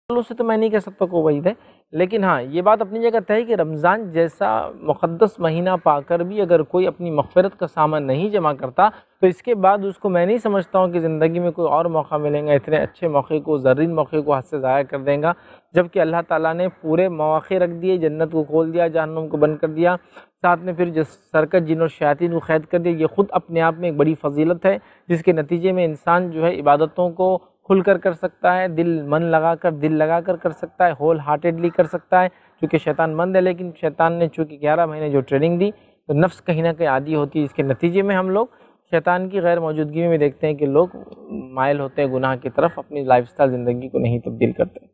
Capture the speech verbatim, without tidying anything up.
سے تو میں نہیں کہہ سکتا کوئی وعید ہے، لیکن ہاں یہ بات اپنی جگہ ہے کہ رمضان جیسا مقدس مہینہ پا کر بھی اگر کوئی اپنی مغفرت کا سامان نہیں جمع کرتا تو اس کے بعد اس کو میں نہیں سمجھتا ہوں کہ زندگی میں کوئی اور موقع ملیں گا، اتنے اچھے موقع کو، زرین موقع کو ہاتھ سے ضائع کر دیں گا، جبکہ اللہ تعالیٰ نے پورے مواقع رکھ دیے، جنت کو کھول دیا، جہنم کو بند کر دیا، ساتھ میں پھر جس سرکت جن اور شیاطین کو قید کر دیا۔ یہ خود اپنے آپ میں ایک بڑی فضیلت ہے جس کے نتیجے میں انسان جو ہے عبادتوں کو کھل کر کر سکتا ہے، دل من لگا کر دل لگا کر کر سکتا ہے، ہول ہارٹیڈلی کر سکتا ہے، کیونکہ شیطان مند ہے، لیکن شیطان نے چونکہ گیارہ مہینے جو ٹریننگ دی تو نفس کہیں نہ کہیں عادی ہوتی ہے، اس کے نتیجے میں ہم لوگ شیطان کی غیر موجودگی میں دیکھتے ہیں کہ لوگ مائل ہوتے ہیں گناہ کی طرف، اپنی لائف سٹائل زندگی کو نہیں تبدیل کرتے۔